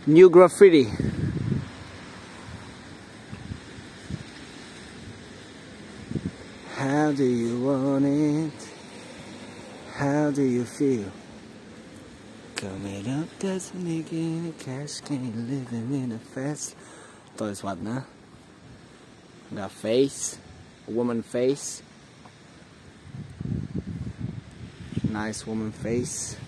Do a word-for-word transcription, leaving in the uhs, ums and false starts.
New graffiti. How do you want it? How do you feel? Coming up doesn't make any cash, can't living in a fast. To jest ładne. Got face, a woman face. Nice woman face.